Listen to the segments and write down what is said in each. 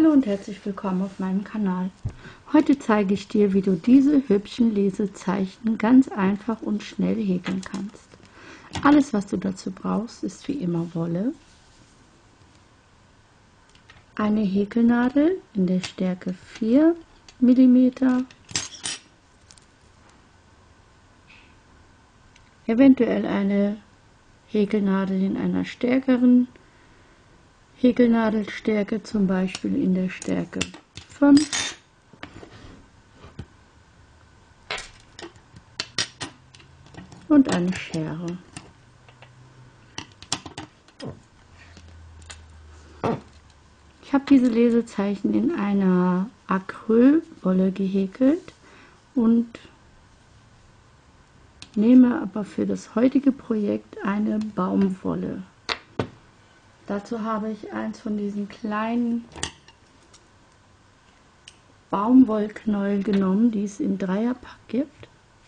Hallo und herzlich willkommen auf meinem Kanal. Heute zeige ich dir, wie du diese hübschen Lesezeichen ganz einfach und schnell häkeln kannst. Alles, was du dazu brauchst, ist wie immer Wolle, eine Häkelnadel in der Stärke 4 mm, eventuell eine Häkelnadel in einer stärkeren Häkelnadelstärke, zum Beispiel in der Stärke 5. Und eine Schere. Ich habe diese Lesezeichen in einer Acrylwolle gehäkelt und nehme aber für das heutige Projekt eine Baumwolle. Dazu habe ich eins von diesen kleinen Baumwollknäuel genommen, die es in Dreierpack gibt.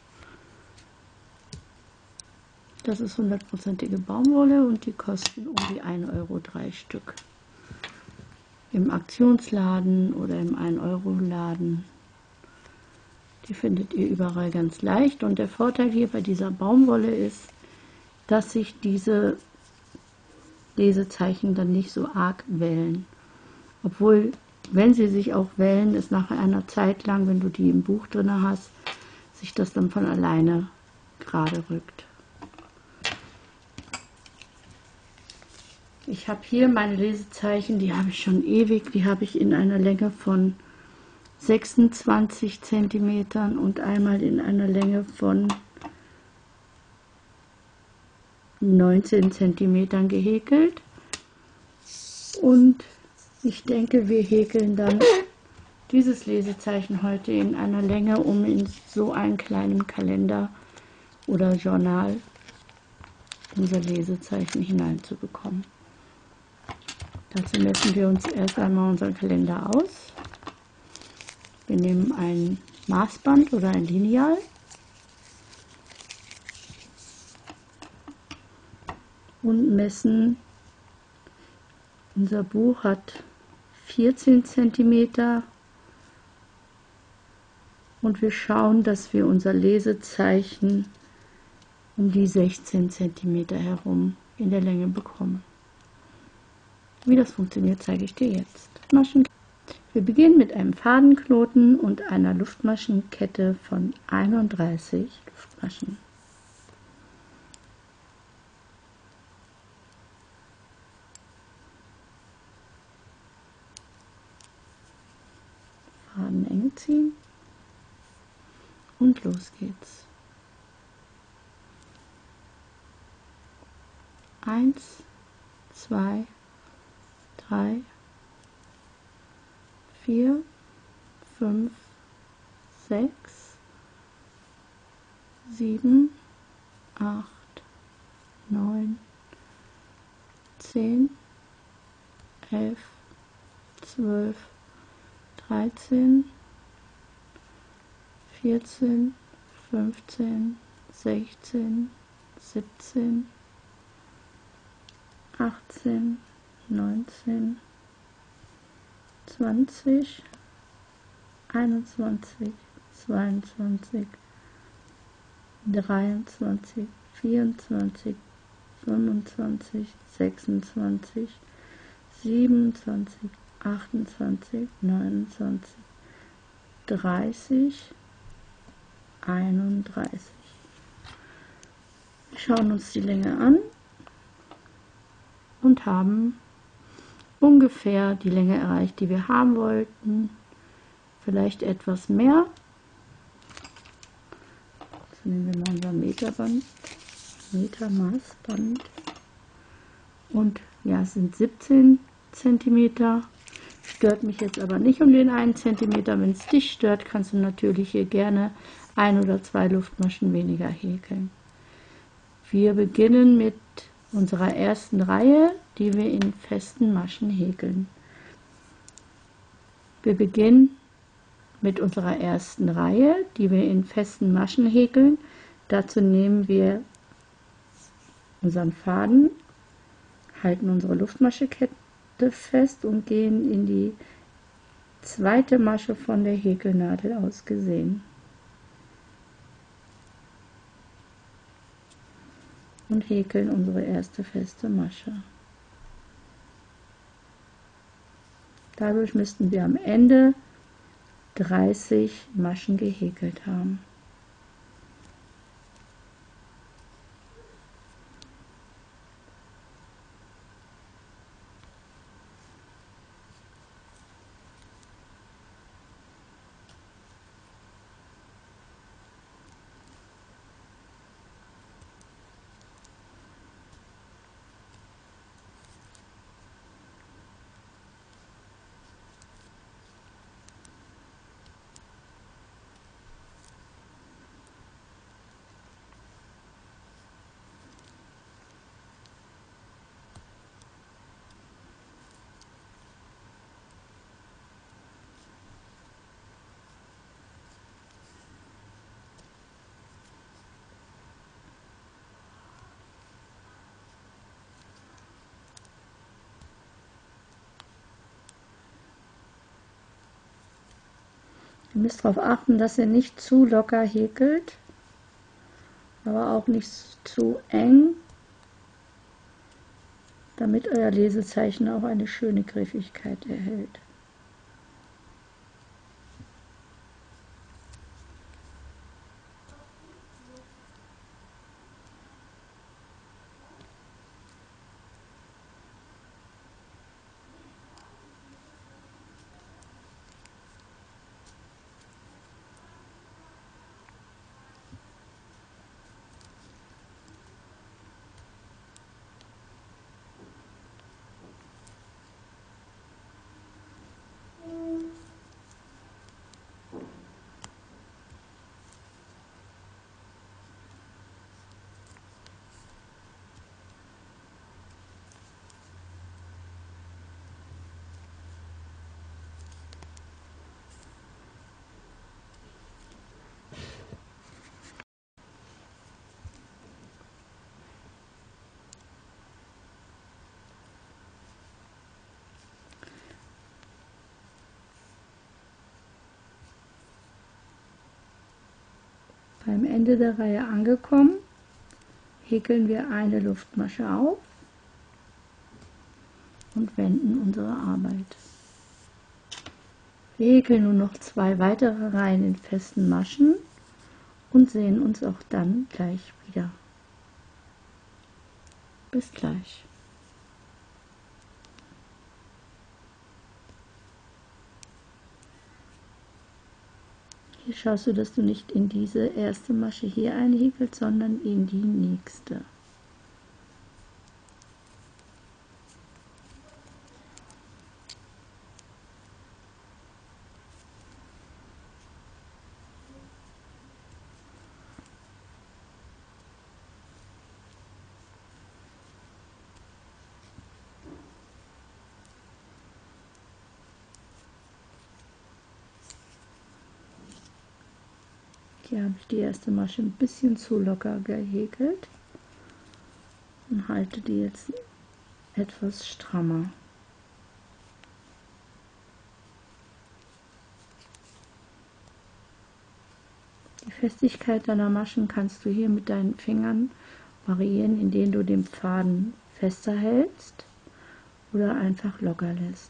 Das ist 100%ige Baumwolle und die kosten um die 1 Euro 3 Stück. Im Aktionsladen oder im 1-Euro-Laden. Die findet ihr überall ganz leicht. Und der Vorteil hier bei dieser Baumwolle ist, dass sich diese Lesezeichen dann nicht so arg wellen. Obwohl, wenn sie sich auch wellen, es nach einer Zeit lang, wenn du die im Buch drin hast, sich das dann von alleine gerade rückt. Ich habe hier meine Lesezeichen, die habe ich schon ewig, die habe ich in einer Länge von 26 cm und einmal in einer Länge von 19 cm gehäkelt. Und ich denke, wir häkeln dann dieses Lesezeichen heute in einer Länge, um in so einen kleinen Kalender oder Journal unser Lesezeichen hineinzubekommen. Dazu messen wir uns erst einmal unseren Kalender aus. Wir nehmen ein Maßband oder ein Lineal und messen. Unser Buch hat 14 cm und wir schauen, dass wir unser Lesezeichen um die 16 cm herum in der Länge bekommen. Wie das funktioniert, zeige ich dir jetzt. Wir beginnen mit einem Fadenknoten und einer Luftmaschenkette von 31 Luftmaschen. Faden eng ziehen und los geht's. 1, 2, 3, 4, 5, 6, 7, 8, 9, 10, 11, 12, 13, 14, 15, 16, 17, 18, 19, 20, 21, 22, 23, 24, 25, 26, 27, 28, 29, 30, 31. Wir schauen uns die Länge an und haben ungefähr die Länge erreicht, die wir haben wollten. Vielleicht etwas mehr. Jetzt nehmen wir mal unser Metermaßband. Und ja, es sind 17 cm. Stört mich jetzt aber nicht um den 1 cm. Wenn es dich stört, kannst du natürlich hier gerne 1 oder 2 Luftmaschen weniger häkeln. Wir beginnen mit unserer ersten Reihe, die wir in festen Maschen häkeln. Wir beginnen mit unserer ersten Reihe, die wir in festen Maschen häkeln. Dazu nehmen wir unseren Faden, halten unsere Luftmaschenkette fest und gehen in die zweite Masche von der Häkelnadel aus gesehen. Und häkeln unsere erste feste Masche. Dadurch müssten wir am Ende 30 Maschen gehäkelt haben. Ihr müsst darauf achten, dass ihr nicht zu locker häkelt, aber auch nicht zu eng, damit euer Lesezeichen auch eine schöne Griffigkeit erhält. Beim Ende der Reihe angekommen, häkeln wir eine Luftmasche auf und wenden unsere Arbeit. Wir häkeln nun noch 2 weitere Reihen in festen Maschen und sehen uns auch dann gleich wieder. Bis gleich. Hier schaust du, dass du nicht in diese erste Masche hier einhäkelst, sondern in die nächste. Hier habe ich die erste Masche ein bisschen zu locker gehäkelt und halte die jetzt etwas strammer. Die Festigkeit deiner Maschen kannst du hier mit deinen Fingern variieren, indem du den Faden fester hältst oder einfach locker lässt.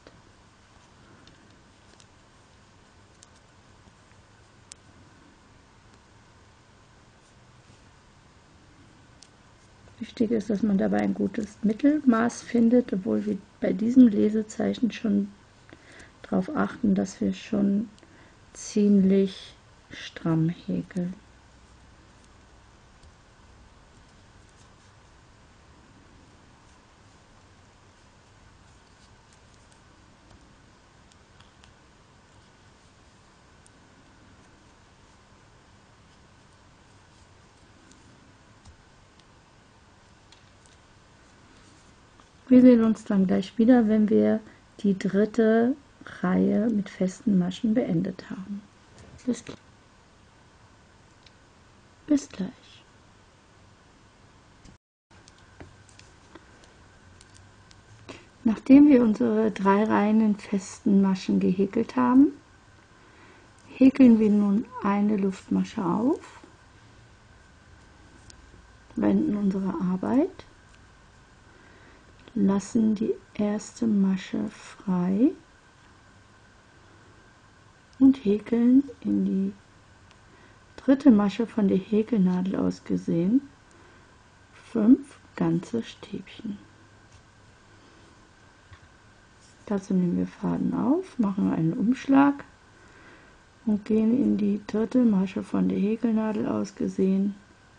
Wichtig ist, dass man dabei ein gutes Mittelmaß findet, obwohl wir bei diesem Lesezeichen schon darauf achten, dass wir schon ziemlich stramm häkeln. Wir sehen uns dann gleich wieder, wenn wir die dritte Reihe mit festen Maschen beendet haben. Bis gleich. Nachdem wir unsere 3 Reihen in festen Maschen gehäkelt haben, häkeln wir nun eine Luftmasche auf, wenden unsere Arbeit, lassen die erste Masche frei und häkeln in die dritte Masche von der Häkelnadel aus gesehen 5 ganze Stäbchen. Dazu nehmen wir Faden auf, machen einen Umschlag und gehen in die dritte Masche von der Häkelnadel aus gesehen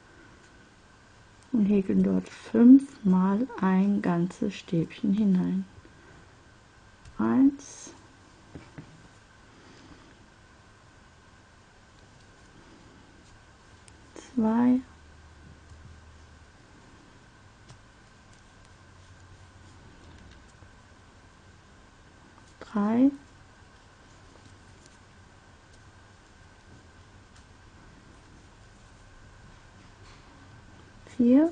und häkeln dort 5 mal ein ganzes Stäbchen hinein. 1, 2, 3, 4,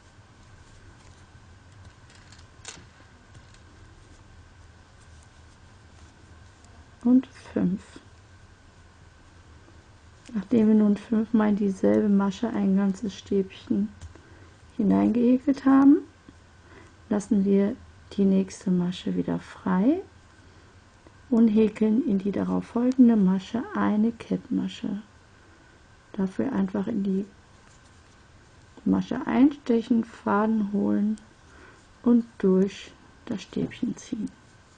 5. Nachdem wir nun 5 mal in dieselbe Masche ein ganzes Stäbchen hineingehäkelt haben, lassen wir die nächste Masche wieder frei und häkeln in die darauf folgende Masche eine Kettmasche. Dafür einfach in die Masche einstechen, Faden holen und durch das Stäbchen ziehen.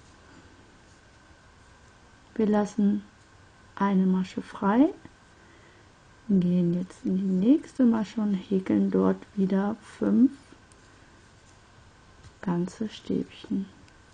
Wir lassen eine Masche frei, gehen jetzt in die nächste Masche und häkeln dort wieder 5 ganze Stäbchen.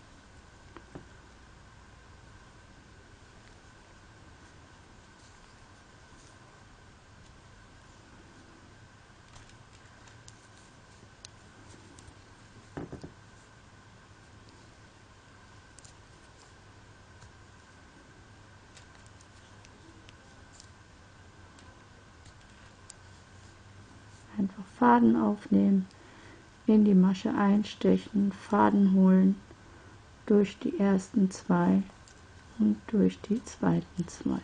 Einfach Faden aufnehmen, in die Masche einstechen, Faden holen, durch die ersten 2 und durch die zweiten 2.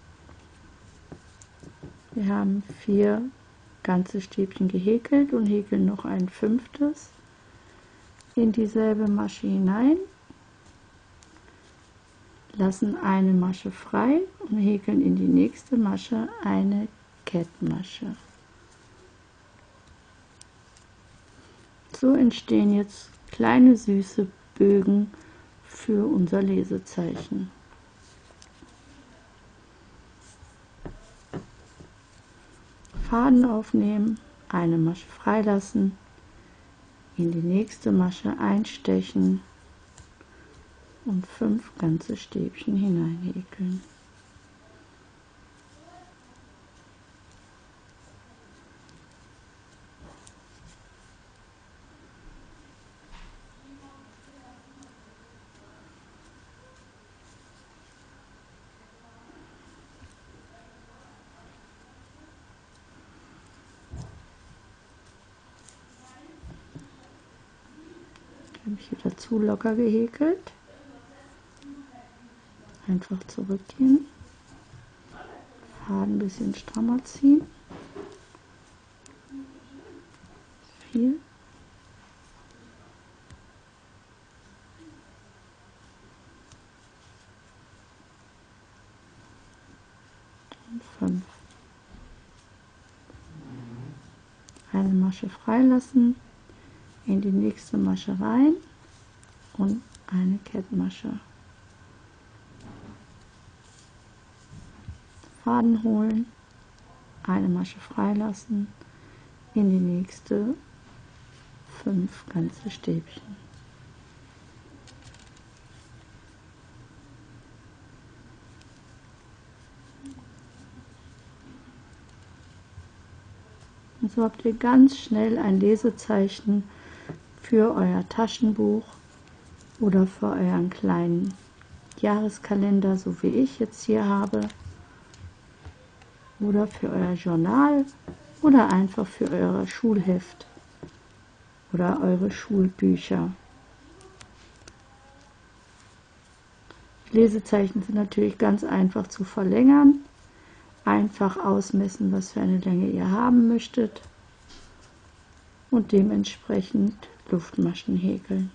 Wir haben 4 ganze Stäbchen gehäkelt und häkeln noch ein 5. in dieselbe Masche hinein, lassen eine Masche frei und häkeln in die nächste Masche eine Kettmasche. So entstehen jetzt kleine süße Bögen für unser Lesezeichen. Faden aufnehmen, eine Masche freilassen, in die nächste Masche einstechen und 5 ganze Stäbchen hineinhäkeln. Habe ich wieder zu locker gehäkelt. Einfach zurückgehen, Faden ein bisschen strammer ziehen. 4, und 5. Eine Masche freilassen, in die nächste Masche rein und eine Kettmasche. Faden holen, eine Masche freilassen, in die nächste 5 ganze Stäbchen. Und so habt ihr ganz schnell ein Lesezeichen für euer Taschenbuch oder für euren kleinen Jahreskalender, so wie ich jetzt hier habe, oder für euer Journal oder einfach für euer Schulheft oder eure Schulbücher. Lesezeichen sind natürlich ganz einfach zu verlängern. Einfach ausmessen, was für eine Länge ihr haben möchtet und dementsprechend Luftmaschen häkeln.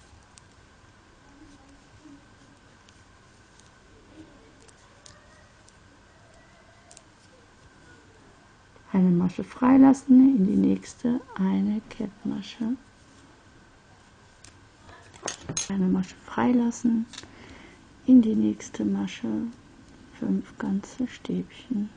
Eine Masche freilassen, in die nächste eine Kettmasche. Eine Masche freilassen, in die nächste Masche 5 ganze Stäbchen.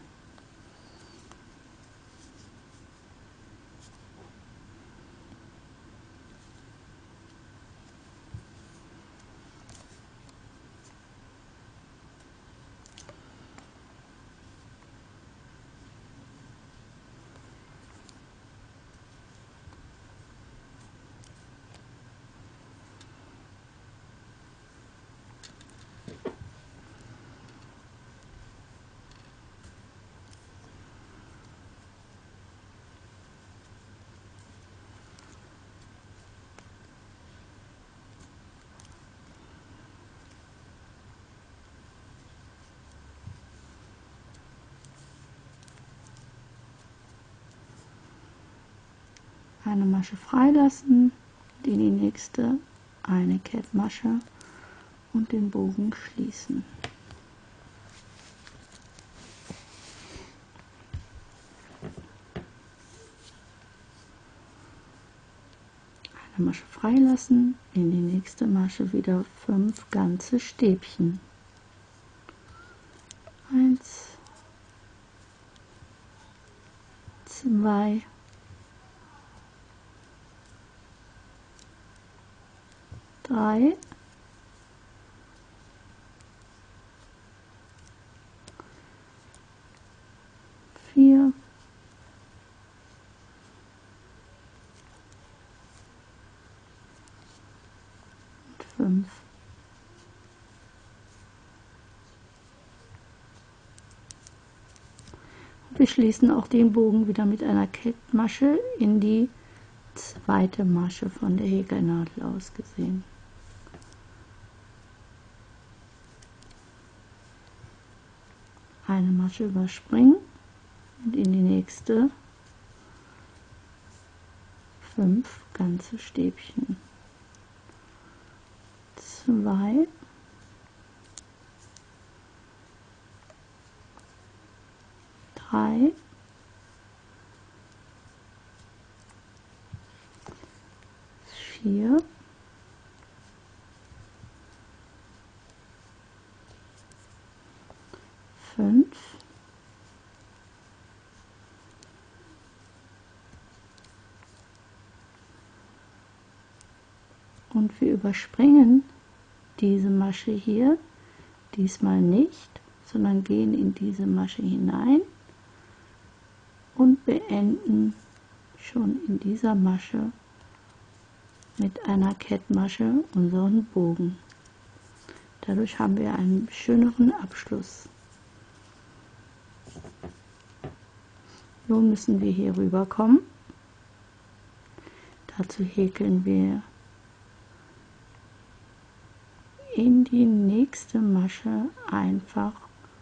Eine Masche freilassen, in die nächste eine Kettmasche und den Bogen schließen. Eine Masche freilassen, in die nächste Masche wieder 5 ganze Stäbchen. 1, 2, 3, 4, 5. Wir schließen auch den Bogen wieder mit einer Kettmasche in die zweite Masche von der Häkelnadel aus gesehen. Eine Masche überspringen und in die nächste 5 ganze Stäbchen. 2, 3, 4, 5, und wir überspringen diese Masche hier diesmal nicht, sondern gehen in diese Masche hinein und beenden schon in dieser Masche mit einer Kettmasche unseren Bogen. Dadurch haben wir einen schöneren Abschluss. Nun müssen wir hier rüber kommen. Dazu häkeln wir in die nächste Masche einfach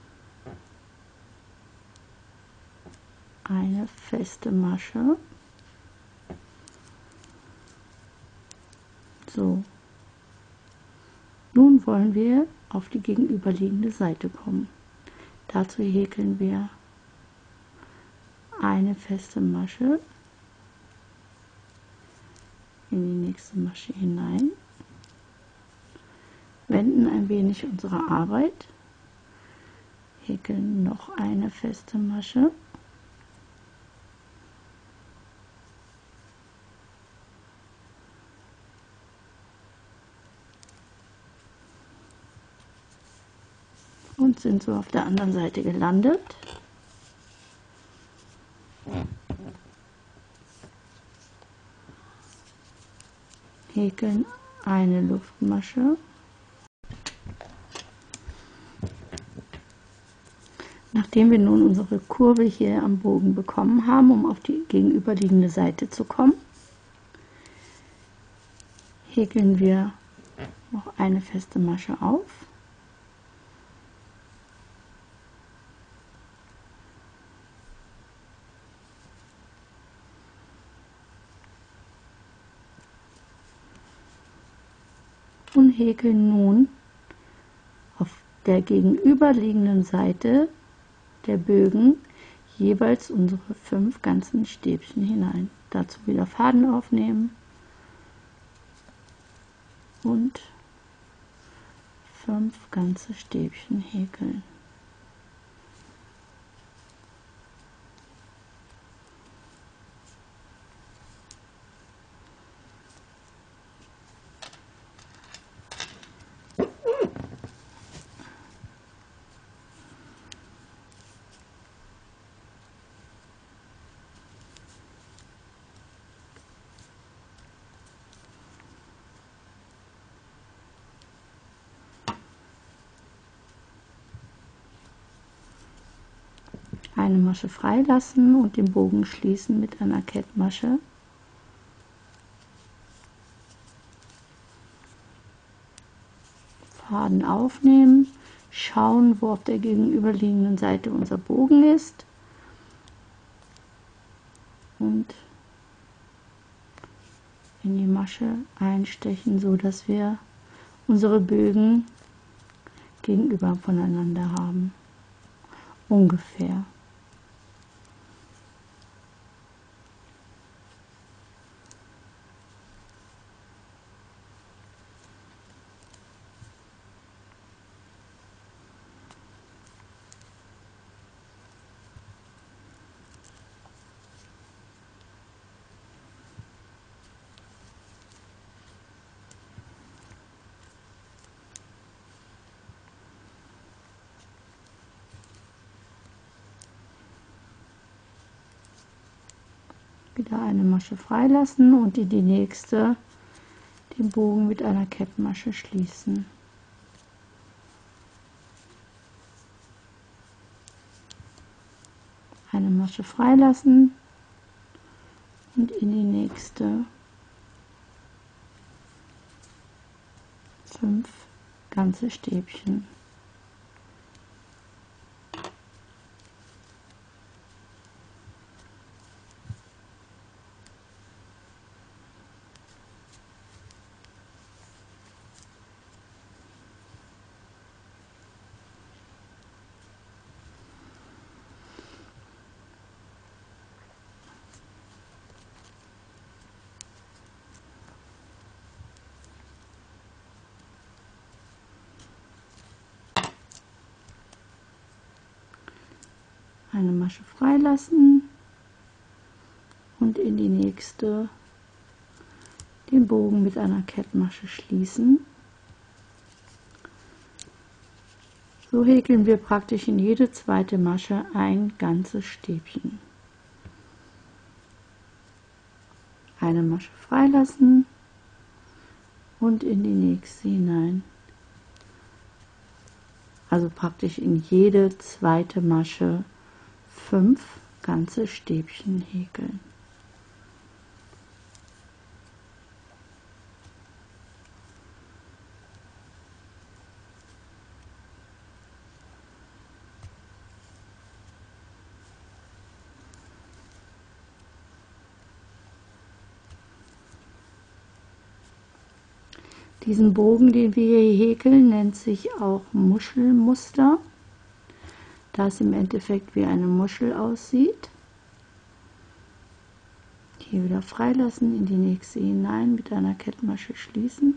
eine feste Masche. So. Nun wollen wir auf die gegenüberliegende Seite kommen. Dazu häkeln wir eine feste Masche in die nächste Masche hinein, wenden ein wenig unsere Arbeit, häkeln noch eine feste Masche und sind so auf der anderen Seite gelandet. Häkeln eine Luftmasche. Nachdem wir nun unsere Kurve hier am Bogen bekommen haben, um auf die gegenüberliegende Seite zu kommen, häkeln wir noch eine feste Masche auf. und häkeln nun auf der gegenüberliegenden Seite der Bögen jeweils unsere 5 ganzen Stäbchen hinein. Dazu wieder Faden aufnehmen und 5 ganze Stäbchen häkeln. Eine Masche freilassen und den Bogen schließen mit einer Kettmasche. Faden aufnehmen, schauen, wo auf der gegenüberliegenden Seite unser Bogen ist und in die Masche einstechen, so dass wir unsere Bögen gegenüber voneinander haben. Ungefähr. Wieder eine Masche freilassen und in die nächste den Bogen mit einer Kettmasche schließen. Eine Masche freilassen und in die nächste 5 ganze Stäbchen. Eine Masche freilassen und in die nächste den Bogen mit einer Kettmasche schließen. So häkeln wir praktisch in jede zweite Masche ein ganzes Stäbchen. Eine Masche freilassen und in die nächste hinein. Also praktisch in jede zweite Masche 5 ganze Stäbchen häkeln. Diesen Bogen, den wir hier häkeln, nennt sich auch Muschelmuster, da es im Endeffekt wie eine Muschel aussieht. Hier wieder freilassen, in die nächste hinein, mit einer Kettmasche schließen.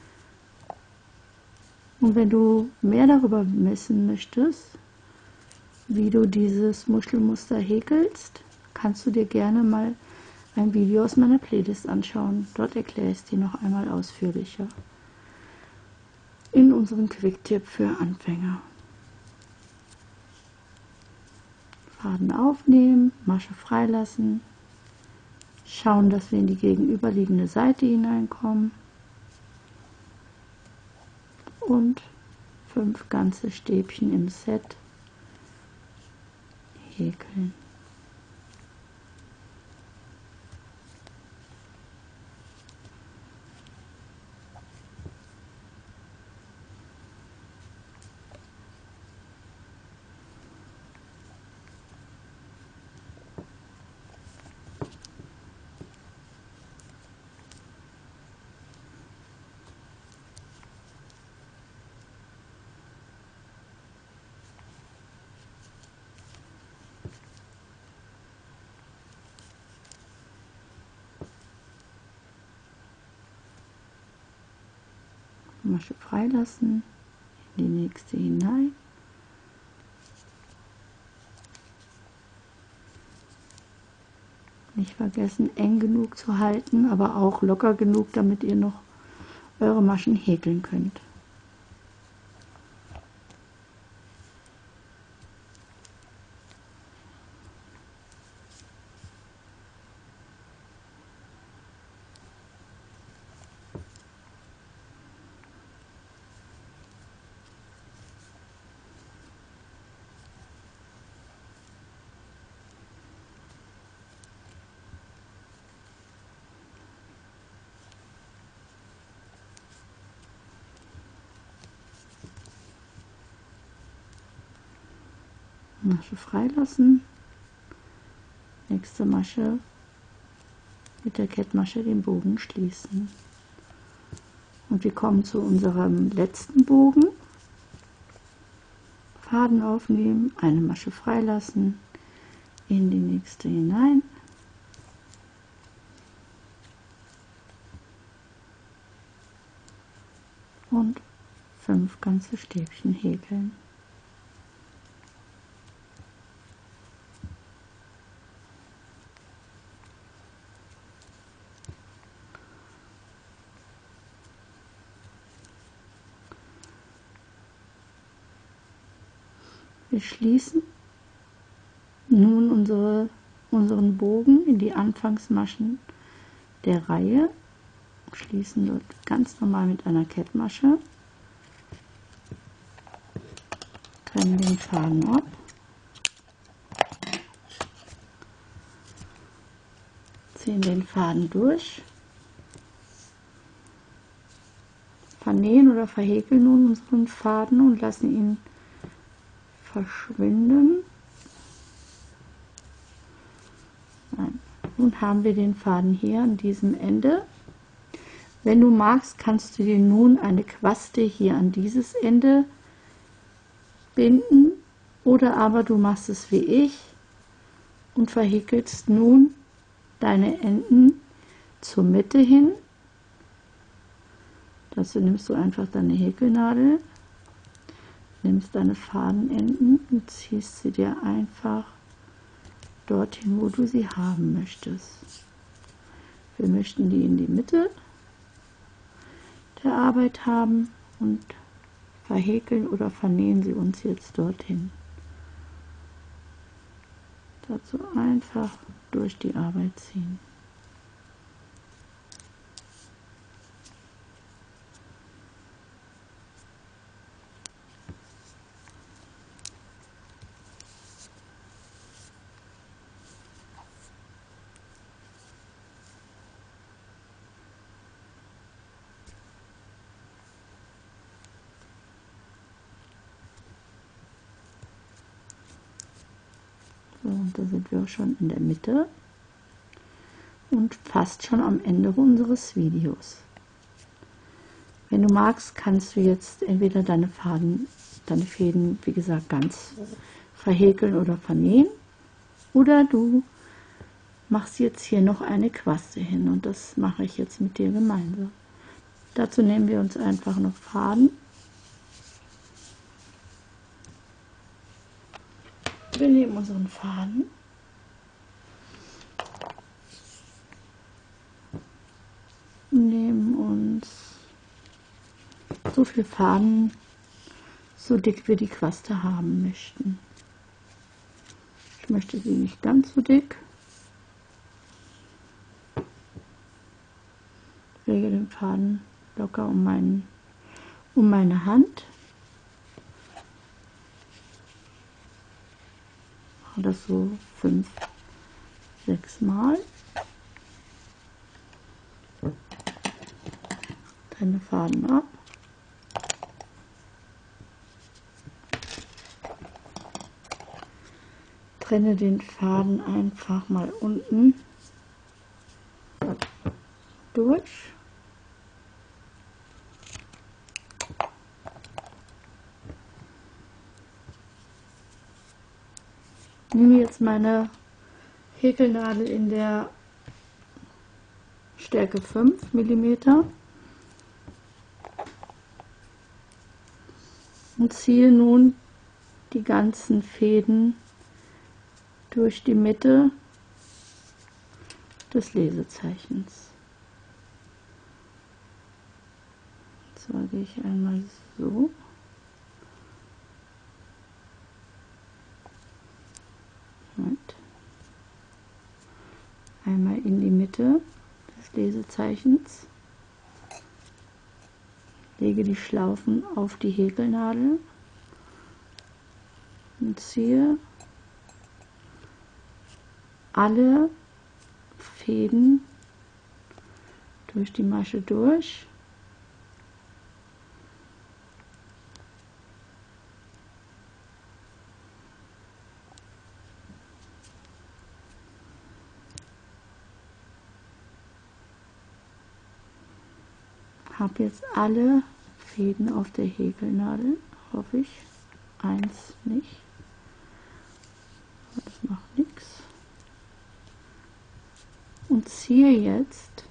Und wenn du mehr darüber wissen möchtest, wie du dieses Muschelmuster häkelst, kannst du dir gerne mal ein Video aus meiner Playlist anschauen. Dort erkläre ich es dir noch einmal ausführlicher. In unserem Quick-Tipp für Anfänger. Faden aufnehmen, Masche freilassen, schauen, dass wir in die gegenüberliegende Seite hineinkommen und 5 ganze Stäbchen im Set häkeln. Masche freilassen, in die nächste hinein. Nicht vergessen, eng genug zu halten, aber auch locker genug, damit ihr noch eure Maschen häkeln könnt. Masche freilassen, nächste Masche mit der Kettmasche den Bogen schließen. Und wir kommen zu unserem letzten Bogen. Faden aufnehmen, eine Masche freilassen, in die nächste hinein. Und 5 ganze Stäbchen häkeln. Wir schließen nun unseren Bogen in die Anfangsmaschen der Reihe, schließen dort ganz normal mit einer Kettmasche, trennen den Faden ab, ziehen den Faden durch, vernähen oder verhäkeln nun unseren Faden und lassen ihn verschwinden. Nein. Nun haben wir den Faden hier an diesem Ende. Wenn du magst, kannst du dir nun eine Quaste hier an dieses Ende binden, oder aber du machst es wie ich und verhäkelst nun deine Enden zur Mitte hin. Dazu nimmst du einfach deine Häkelnadel, nimmst deine Fadenenden und ziehst sie dir einfach dorthin, wo du sie haben möchtest. Wir möchten die in die Mitte der Arbeit haben und verhäkeln oder vernähen sie uns jetzt dorthin. Dazu einfach durch die Arbeit ziehen. So, und da sind wir auch schon in der Mitte und fast schon am Ende unseres Videos. Wenn du magst, kannst du jetzt entweder deine Fäden, wie gesagt, ganz verhäkeln oder vernähen, oder du machst jetzt hier noch eine Quaste hin, und das mache ich jetzt mit dir gemeinsam. Dazu nehmen wir uns einfach noch Faden. Wir nehmen unseren Faden, nehmen uns so viel Faden, so dick wir die Quaste haben möchten. Ich möchte sie nicht ganz so dick. Lege den Faden locker um meine Hand. Mache das so 5, 6 Mal. Trenne Faden ab. Trenne den Faden einfach mal unten durch. Ich nehme jetzt meine Häkelnadel in der Stärke 5 mm und ziehe nun die ganzen Fäden durch die Mitte des Lesezeichens. So gehe ich einmal so. Und einmal in die Mitte des Lesezeichens. Lege die Schlaufen auf die Häkelnadel und ziehe alle Fäden durch die Masche durch. Habe jetzt alle Fäden auf der Häkelnadel, hoffe ich. Eins nicht. Das macht nichts. Und ziehe jetzt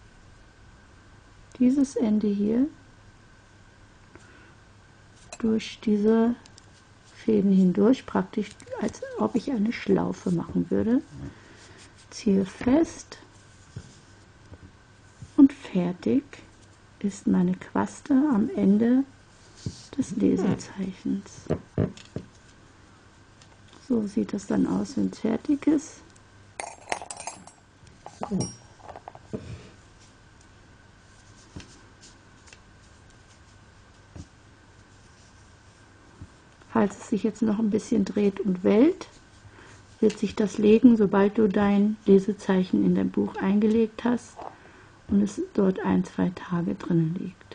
dieses Ende hier durch diese Fäden hindurch, praktisch als ob ich eine Schlaufe machen würde. Ziehe fest und fertig ist meine Quaste am Ende des Lesezeichens. So sieht das dann aus, wenn es fertig ist. Falls es sich jetzt noch ein bisschen dreht und wellt, wird sich das legen, sobald du dein Lesezeichen in dein Buch eingelegt hast und es dort 1-2 Tage drinnen liegt.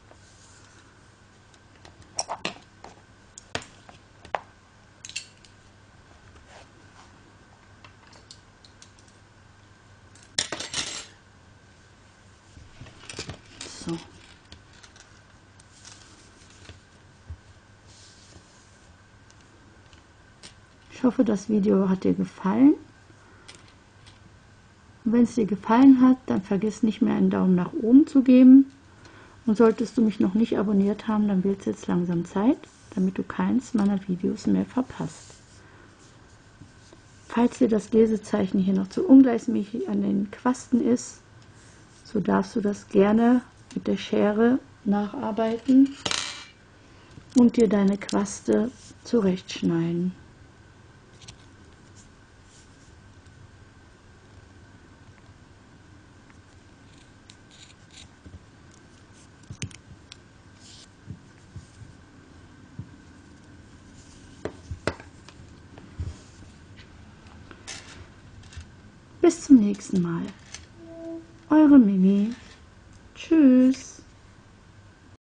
So. Ich hoffe, das Video hat dir gefallen. Und wenn es dir gefallen hat, dann vergiss nicht mehr einen Daumen nach oben zu geben. Und solltest du mich noch nicht abonniert haben, dann wird es jetzt langsam Zeit, damit du keins meiner Videos mehr verpasst. Falls dir das Lesezeichen hier noch zu ungleichmäßig an den Quasten ist, so darfst du das gerne mit der Schere nacharbeiten und dir deine Quaste zurechtschneiden. Bis zum nächsten Mal. Eure Mimi. Tschüss.